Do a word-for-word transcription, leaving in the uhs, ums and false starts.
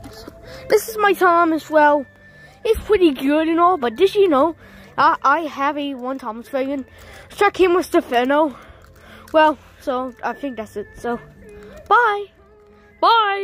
So, this is my Thomas. Well, it's pretty good and all, but did you know I, I have a one Thomas Wagon. Struck him with Stefano. Well, so I think that's it. So, bye. Bye.